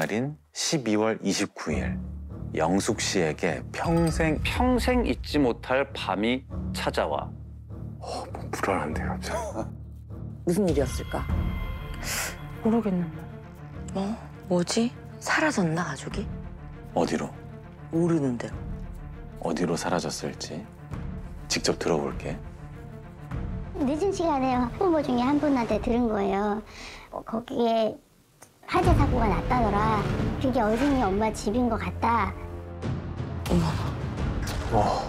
날인 12월 29일 영숙 씨에게 평생 잊지 못할 밤이 찾아와. 뭐 불안한데 갑자기. 무슨 일이었을까? 모르겠는데. 뭐지? 사라졌나 가족이? 어디로? 모르는 대로. 어디로 사라졌을지 직접 들어볼게. 늦은 시간에 학부모 중에 한 분한테 들은 거예요. 거기에 화재 사고가 났다더라. 그게 어진이 엄마 집인 것 같다. 어머나.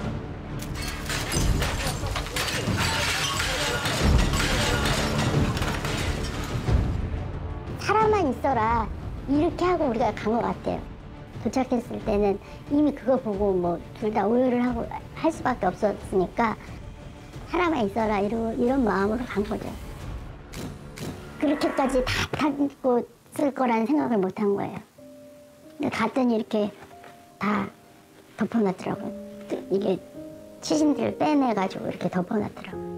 사람만 있어라. 이렇게 하고 우리가 간 것 같아요. 도착했을 때는 이미 그거 보고 뭐 둘 다 오해를 하고 할 수밖에 없었으니까 사람만 있어라 이런 마음으로 간 거죠. 그렇게까지 다 타고 쓸 거라는 생각을 못 한 거예요. 갔더니 이렇게 다 덮어놨더라고요. 이게 치신들을 빼내가지고 이렇게 덮어놨더라고요.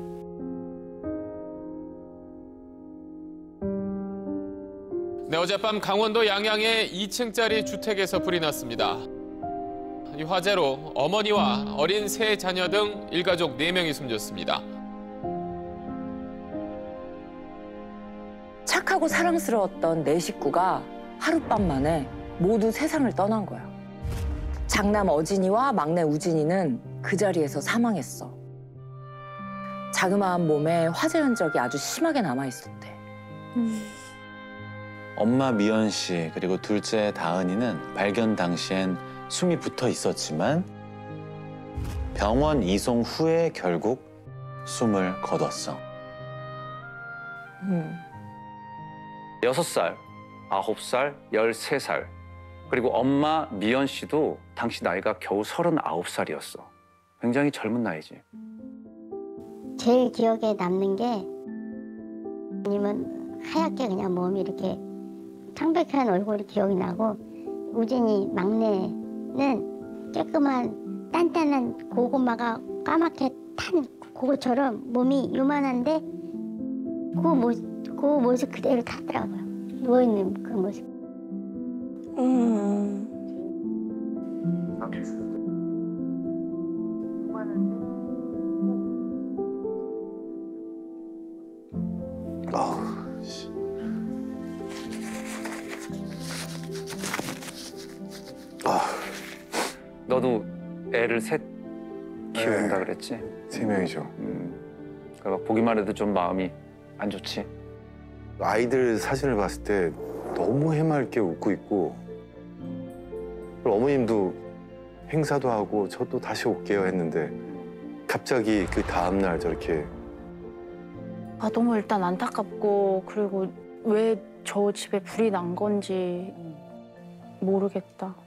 네, 어젯밤 강원도 양양의 2층짜리 주택에서 불이 났습니다. 이 화재로 어머니와 어린 세 자녀 등 일가족 4명이 숨졌습니다. 착하고 사랑스러웠던 네 식구가 하룻밤 만에 모두 세상을 떠난 거야. 장남 어진이와 막내 우진이는 그 자리에서 사망했어. 자그마한 몸에 화재 흔적이 아주 심하게 남아있었대. 엄마 미연 씨 그리고 둘째 다은이는 발견 당시엔 숨이 붙어 있었지만 병원 이송 후에 결국 숨을 거뒀어. 6살, 9살, 13살. 그리고 엄마 미연 씨도 당시 나이가 겨우 39살이었어. 굉장히 젊은 나이지. 제일 기억에 남는 게 님은 하얗게 그냥 몸이 이렇게 창백한 얼굴이 기억이 나고 우진이 막내는 깨끗한 단단한 고구마가 까맣게 탄 그거처럼 몸이 요만한데 그 모습 그대로 타더라고요. 누워있는 그 모습. 너도 애를 셋 키운다 그랬지? 3명이죠. 그러니까 보기만 해도 좀 마음이 안 좋지? 아이들 사진을 봤을 때 너무 해맑게 웃고 있고 그리고 어머님도 행사도 하고 저도 다시 올게요 했는데 갑자기 그 다음날 저렇게 너무 일단 안타깝고 그리고 왜 저 집에 불이 난 건지 모르겠다.